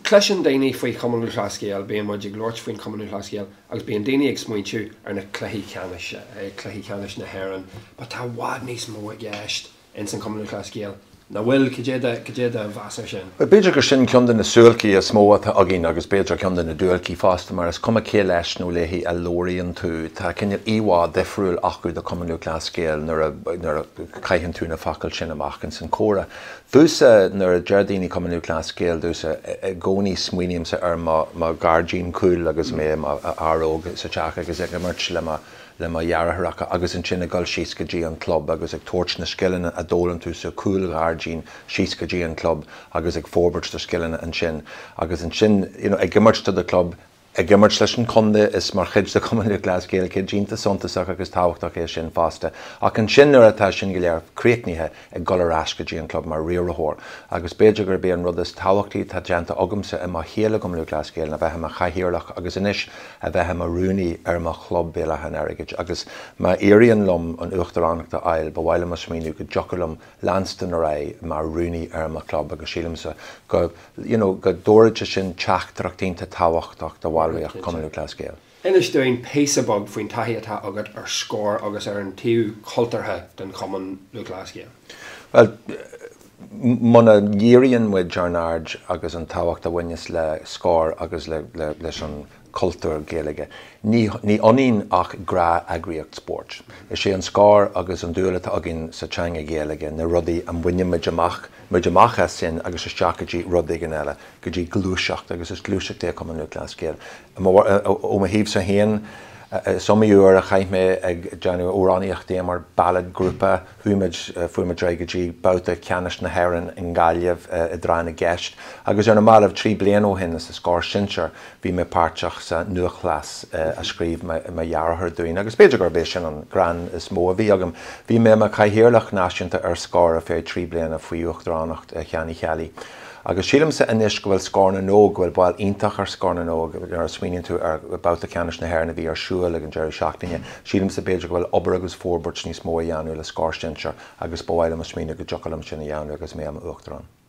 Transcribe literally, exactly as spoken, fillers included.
Clashin daine faoi Common Glasgow, being my Glorch faoin Common Glasgow, agus being daine ag smuintú ar na cluichí ceannis, cluichí ceannis na Heran, but tá wad níos mó gceist in san Common Glasgow. Na bhfuil céad a bhasar sin. Beidir gur sin ceann na sualcaí a smó agin agus beidir ceann na dúalcaí fásta mar is cuma cé leis nó léhí a lóíonn tú tá cinnear íhá defriúil acu do Common Glasgow nar a caihann tú na facail sin amachchan san córa. Dúsa nar a deardaoine Common Glasgow dúsa gcónaí smuoineam sa ar má gardín cúil agus mé aróg sa teach agus ag imirt le má le má dhearthracha agus an sin a gáil síos go dtí an club agus ag tuairt na scileanna a dólann tú sa cúil gardín síos go dtí an club agus ag fórbairt do scileanna an sin agus an sin ag imirt do club ag imirt leis an conde is mar chuid de Common Glasgow cé dínta sontasach agus táhachtach é sin fásta ach an sin nuair atá sin go leor críochníthe ag golarás go dtí an club mar riarthóir agus beidir gur bé an rud is táhachtaí tá deanta agamsa i má chéile Common Glasgow na bheithe mar chaithíorlach agus inis a bheithe mar rúnaí ar má club béla an airigid agus má éiríonn lom an uachtaránachta ail ba bhhaile mar smíniú go jocalam Lanston a ré mar rúnaí ar má club agus sílamsa go go dóirte sin teachtarachtaínta táhachtach do bhhail Common Glasgow. Inis doing pacebog faoin taithí atá agad ar scór agus ar an tíú cultartha den Common Glasgow. Well, muna dhéiríonn muid Jarnard agus an táhacht a bhainnes le scór agus le leis an cultúr géalaige. Ní ioníonn ach gra agriíocht sport. Is sé an scór agus an dúlata agin sa teanga géalaige na rudaí an bhaine muid amach muid amach sin agus is teach go dtí rudaí gan eile go dtí glúiseacht agus is glúiseacht é Common Glasgow. Ó ma híomh sa héan somíú ar a chaith mé ag deanú óráníocht é mar ballad grúpa thuimiid fuimiid go dtí bouta ceannis na Heran in Gaillimh i drána gceist agus ar na málamh trí bliain ó hin is a scór sinsear bhí mé páirteach sa nuachlas a scríomh me dhearthar dúin agus beidir gur béis sin an gran is mó a bhí agam bhí mé mar caiithíorlach náisiúnta ar scór a fé trí bliain a faoi uachtaránacht cheannaí chealaí. Agus sílam sa inis go bhfuil scór na nóg bhfuil báil ionintach ar scór na nóg ar smíonn tú ar bouta ceannis na Heran a bhí ar siúil ag an deireadh seachtaine sílam sa beidir go bhfuil obair agus fórbairt níos mó a dheanú le scór sinsear agus bhhaile mar smíonna go jocalam sin a dheanú agus mé am uachtarán.